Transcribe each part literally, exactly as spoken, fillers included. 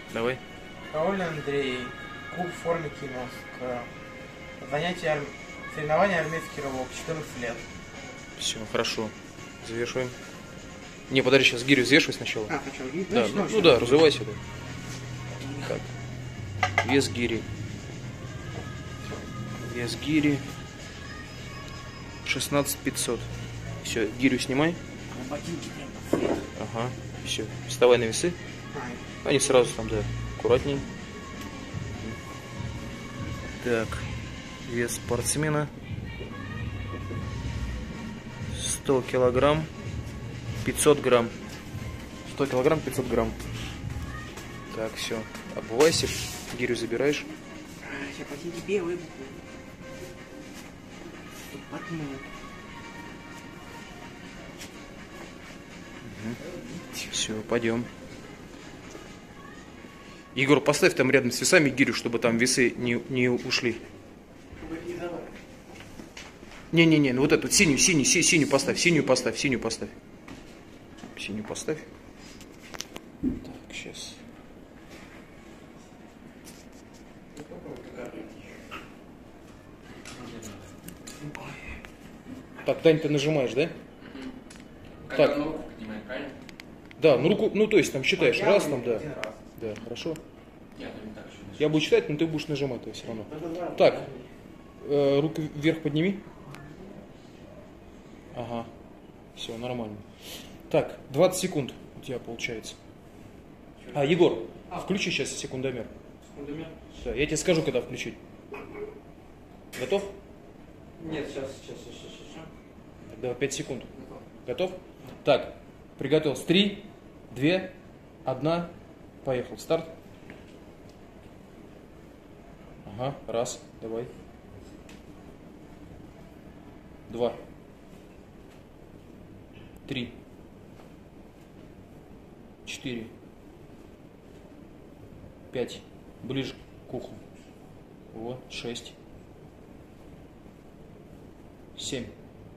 Давай. Король Андрей, клуб в форме Кимовск. Занятие ар... соревнования армейский рывок, четырнадцать лет. Все, хорошо. Завершаем. Не, подожди, сейчас гирю взвешивай сначала. А, сначала гирю? Да, ну, ну да, развивайся. Да. Так. Вес гири. Вес гири. шестнадцать пятьсот. Все, гирю снимай. Ботинки прям. Ага. Все, вставай на весы. Они сразу там, да, аккуратней. Так, вес спортсмена сто килограмм, пятьсот грамм. сто килограмм, пятьсот грамм. Так, все, обувайся, гирю забираешь. Сейчас ботинки белые. Все, пойдем. Егор, поставь там рядом с весами гирю, чтобы там весы не, не ушли. Не-не-не, ну вот эту синюю, синюю, си, синюю поставь, синюю поставь, синюю поставь. Синюю поставь. Так, сейчас. Так, Дань, ты нажимаешь, да? Как Так. оно руку поднимает, правильно? Да, ну руку, ну то есть там считаешь раз, там, да. Да, хорошо. Нет, ну не так еще. Я буду считать, но ты будешь нажимать, то есть все равно. Так, э, руку вверх подними. Ага, все, нормально. Так, двадцать секунд у тебя получается. А, Егор, включи сейчас секундомер. Секундомер? Да, я тебе скажу, когда включить. Готов? Нет, сейчас, сейчас, сейчас, сейчас. сейчас. Тогда пять секунд. Готов? Так, приготовился. Три, две, одна. Поехал. Старт. Ага, раз, давай. Два. Три. Четыре. Пять. Ближе к уху. Вот, шесть. Семь.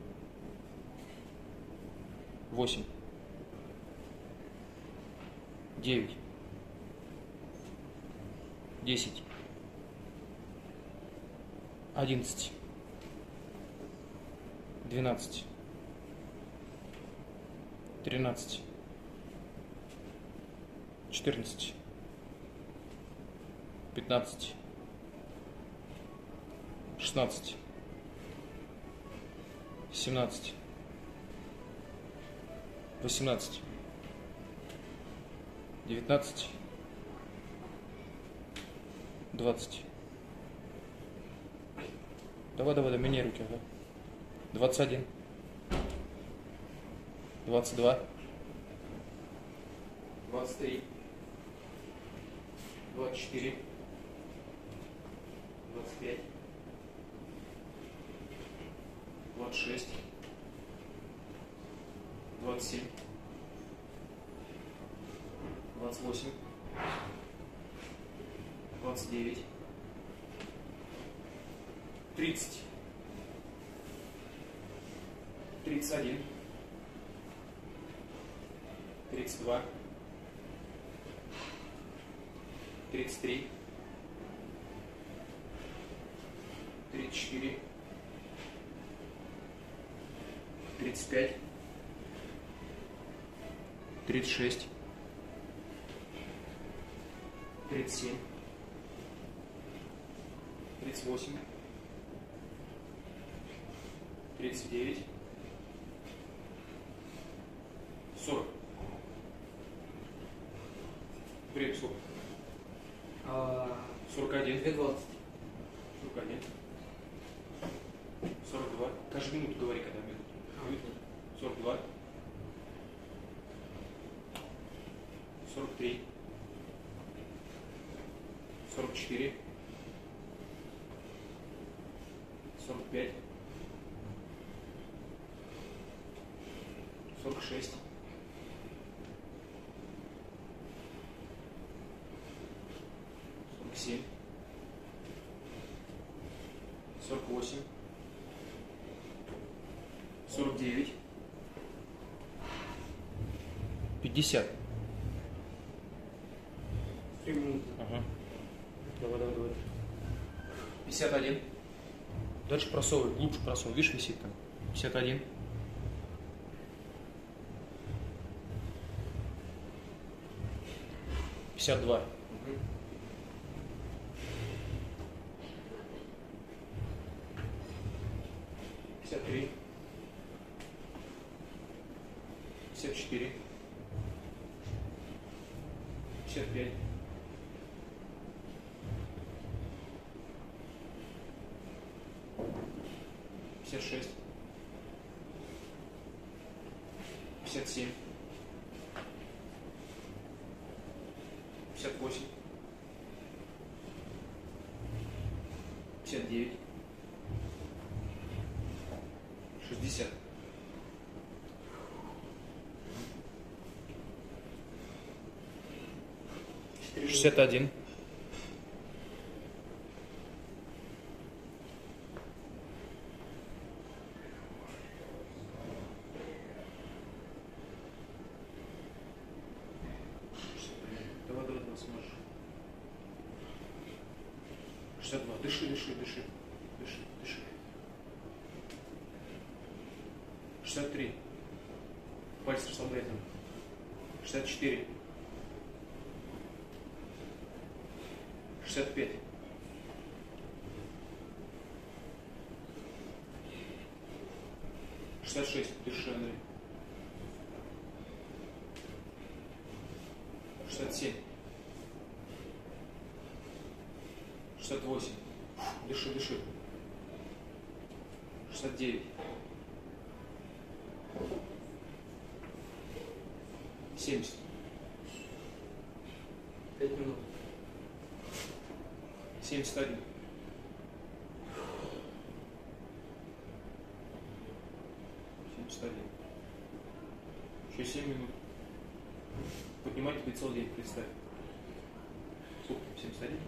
Восемь. Девять. Десять. Одиннадцать. Двенадцать. Тринадцать. Четырнадцать. Пятнадцать. Шестнадцать. Семнадцать. Восемнадцать. Девятнадцать. Двадцать. Давай, давай, давай, меняй руки, ага. Двадцать один. Двадцать два. Двадцать три. Двадцать четыре. Двадцать пять. Двадцать шесть. Двадцать семь. Двадцать восемь. Двадцать девять. Тридцать. Тридцать один. Тридцать два. Тридцать три. Тридцать четыре. Тридцать пять. Тридцать шесть. Тридцать семь. Тридцать восемь. Тридцать девять. Сорок. Время сколько? Сорок один. Две двадцать. Сорок один. Сорок два. Каждую минуту говори, когда минуту. Сорок два. Сорок три. Сорок четыре. Сорок пять. Сорок шесть. Сорок семь. Сорок восемь. Сорок девять. Пятьдесят. Три минуты. Ага. Давай, давай, давай. пятьдесят один. Дальше просовывай, глубже просовывай. Видишь, висит там. пятьдесят один. пятьдесят два. пятьдесят три. пятьдесят четыре. пятьдесят пять. пятьдесят шесть. пятьдесят семь. пятьдесят восемь. пятьдесят девять. шестьдесят. шестьдесят один. Давай, давай, давай, сможешь. шестьдесят два. Дыши, дыши, дыши. Дыши, дыши. шестьдесят три. Пальцы расслабляй там. шестьдесят четыре. шестьдесят пять. шестьдесят шесть. Дыши, Андрей. шестьдесят семь. шестьдесят восемь. Дыши, дыши. шестьдесят девять. семьдесят. Пять минут. семьдесят один. семьдесят один. Еще семь минут. Поднимайте тебе целый день, представь. Сколько? семьдесят один?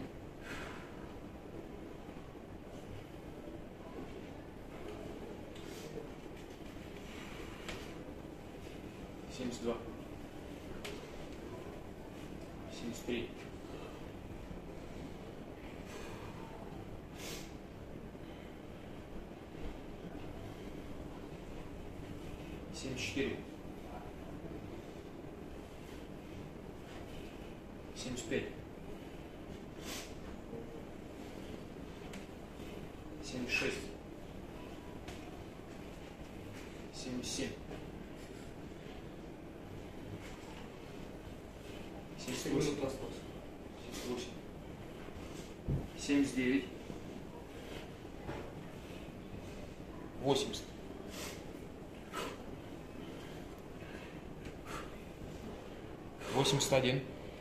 семьдесят два. семьдесят три. семьдесят четыре. семьдесят пять. семьдесят шесть. семьдесят семь. семьдесят восемь. семьдесят восемь. семьдесят девять. восемьдесят. восемьдесят один.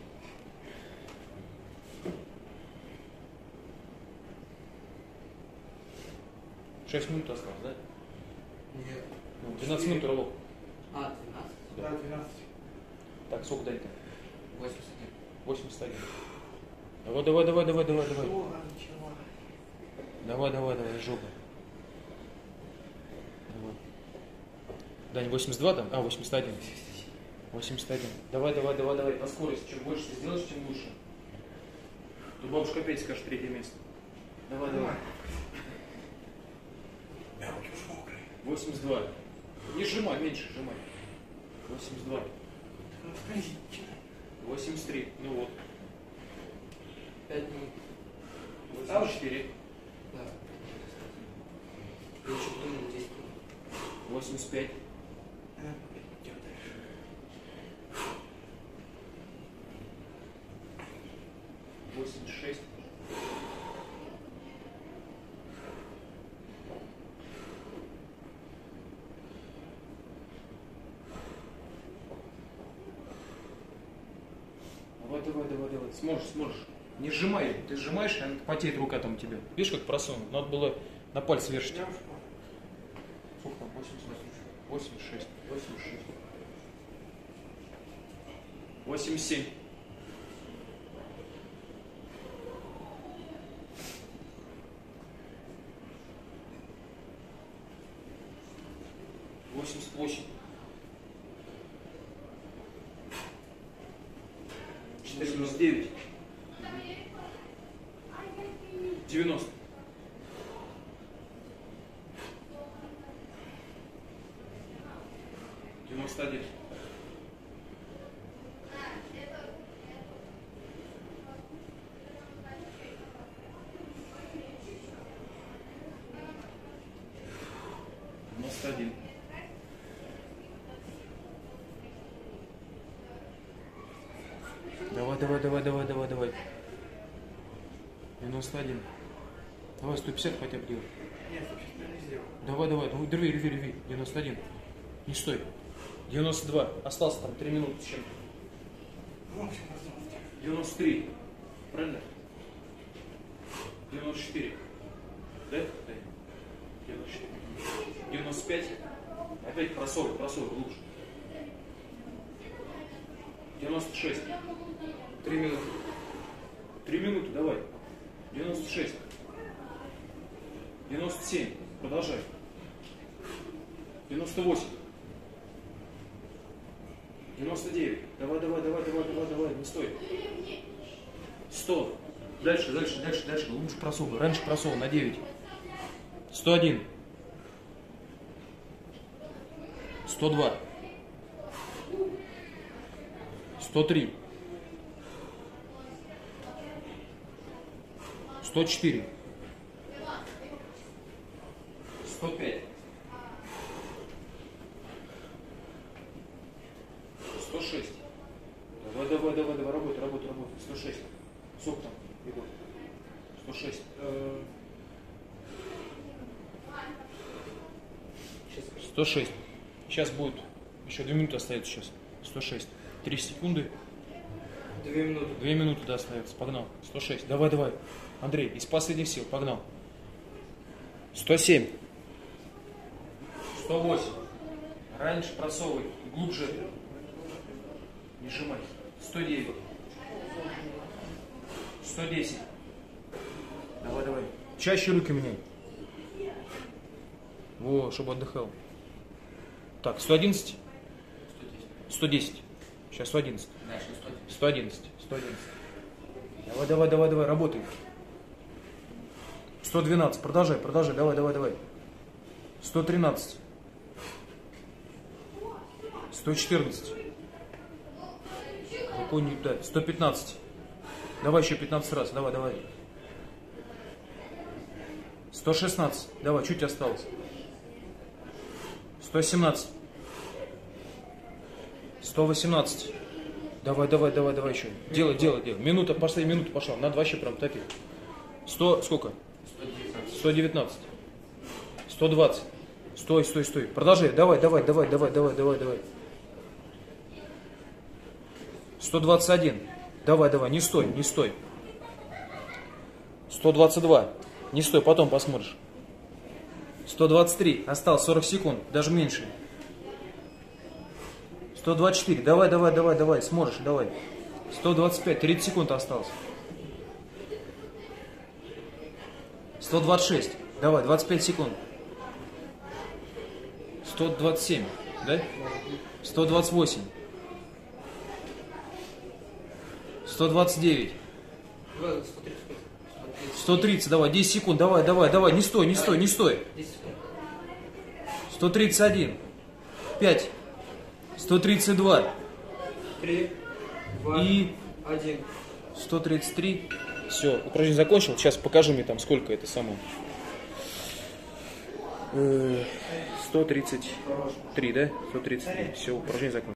шесть минут осталось, да? Нет. Ну, двенадцать минут рывок. А, двенадцать? Да, двенадцать. Так, сколько дай-то? восемьдесят один. восемьдесят один. Давай, давай, давай, давай, давай, давай. О, ничего. Давай, давай, давай, жопа. Давай. Дань, восемьдесят два там? А, восемьдесят один. восемьдесят один. Давай, давай, давай, давай, по скорости. Чем больше ты сделаешь, тем лучше. Тут бабушка опять скажет третье место. Давай, давай. восемьдесят два. Не сжимай, меньше сжимай. восемьдесят два. восемьдесят три. Ну вот. Пять минут. восемьдесят четыре. Да. Я еще думал, десять минут. восемьдесят пять. восемьдесят шесть. Давай, давай, давай, давай. Сможешь, сможешь. Не сжимай. Ты сжимаешь, она потеет рука там у тебя. Видишь, как просунул? Надо было на пальцы вешать. Сколько там? восемьдесят восемь. восемьдесят шесть. восемьдесят шесть. восемьдесят семь. восемьдесят восемь. восемьдесят девять. девяносто. девяносто один. девяносто один. Давай, давай, давай, давай, давай, давай. девяносто один. Давай сто пятьдесят хотя бы делай. Нет, я сейчас не сделал. Давай, давай, ну рви, рви, рви. девяносто один. Не стой. девяносто два. Остался там три минуты с чем-то. девяносто три. Правильно? девяносто четыре. Да? Да. девяносто четыре. девяносто пять. Опять просовывай, просовывай глубже. девяносто шесть. Три минуты. Три минуты, давай. девяносто шесть. девяносто семь. Продолжай. девяносто восемь. девяносто девять. Давай, давай, давай, давай, давай, давай, не стой. сто. Дальше, дальше, дальше, дальше. Лучше просовывай. Раньше просовывай на девять. сто один. сто два. сто три. сто четыре. сто пять. сто шесть. Давай, давай, давай, давай, работай, работай, работай. сто шесть. Сколько там, Егор? сто шесть. сто шесть. Сейчас будет. Еще две минуты остается сейчас. сто шесть. три секунды. Две минуты. две минуты, да, остается. Погнал. сто шесть. Давай, давай. Андрей, из последних сил. Погнал. сто семь. сто восемь. Раньше просовывай. Глубже. Не сжимай. сто девять. сто десять. Давай, давай. Чаще руки меняй. Во, чтобы отдыхал. Так, сто одиннадцать. сто десять. Сейчас сто одиннадцать. Дальше сто. сто одиннадцать. сто одиннадцать. Давай, давай, давай, давай, работай. сто двенадцать. Продолжай, продолжай. Давай, давай, давай. сто тринадцать. сто четырнадцать. Рукой не дай. сто пятнадцать. Давай еще пятнадцать раз. Давай, давай. сто шестнадцать. Давай, чуть осталось. сто семнадцать. сто восемнадцать. Давай, давай, давай, давай еще. Делай, делай, делай. Минута пошла, минута пошла. Надо вообще прям топить. сто, сколько? сто девятнадцать. сто двадцать. Стой, стой, стой. Продолжай. Давай, давай, давай, давай, давай, давай, давай. сто двадцать один. Давай, давай, не стой, не стой. сто двадцать два. Не стой, потом посмотришь. сто двадцать три. Осталось сорок секунд, даже меньше. сто двадцать четыре. Давай, давай, давай, давай, сможешь, давай. сто двадцать пять. тридцать секунд осталось. сто двадцать шесть. Давай, двадцать пять секунд. сто двадцать семь, да? сто двадцать восемь. сто двадцать девять. сто тридцать, давай, десять секунд, давай, давай, давай, не стой, не стой, не стой. сто тридцать один. пять. сто тридцать два. три, два, И один. сто тридцать три. Все, упражнение закончил. Сейчас покажи мне там, сколько это самое. сто тридцать три, да? сто тридцать три. Все, упражнение закончил.